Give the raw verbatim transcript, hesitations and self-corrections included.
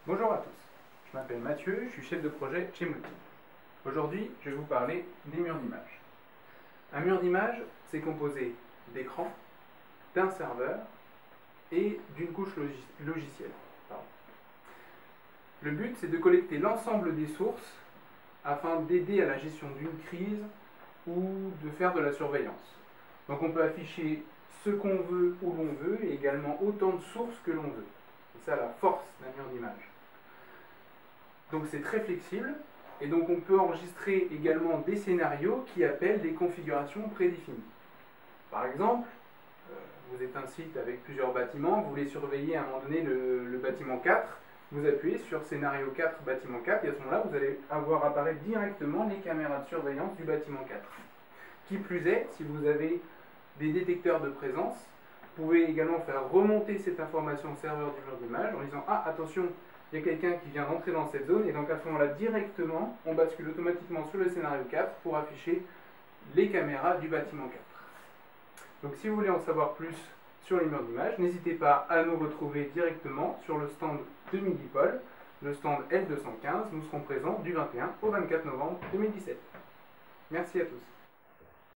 Bonjour à tous, je m'appelle Mathieu, je suis chef de projet chez Multi. Aujourd'hui, je vais vous parler des murs d'image. Un mur d'image, c'est composé d'écran, d'un serveur et d'une couche logis logicielle. Pardon. Le but, c'est de collecter l'ensemble des sources afin d'aider à la gestion d'une crise ou de faire de la surveillance. Donc on peut afficher ce qu'on veut où l'on veut et également autant de sources que l'on veut. C'est ça la force d'un mur d'image. Donc c'est très flexible et donc on peut enregistrer également des scénarios qui appellent des configurations prédéfinies. Par exemple, euh, vous êtes un site avec plusieurs bâtiments, vous voulez surveiller à un moment donné le, le bâtiment quatre, vous appuyez sur scénario quatre, bâtiment quatre et à ce moment-là vous allez avoir apparaître directement les caméras de surveillance du bâtiment quatre. Qui plus est, si vous avez des détecteurs de présence, vous pouvez également faire remonter cette information au serveur du mur d'image en disant « Ah, attention, il y a quelqu'un qui vient d'entrer dans cette zone » et donc à ce moment-là, directement, on bascule automatiquement sur le scénario quatre pour afficher les caméras du bâtiment quatre. Donc si vous voulez en savoir plus sur les murs d'image, n'hésitez pas à nous retrouver directement sur le stand de Midipol, le stand L deux cent quinze. Nous serons présents du vingt et un au vingt-quatre novembre deux mille dix-sept. Merci à tous.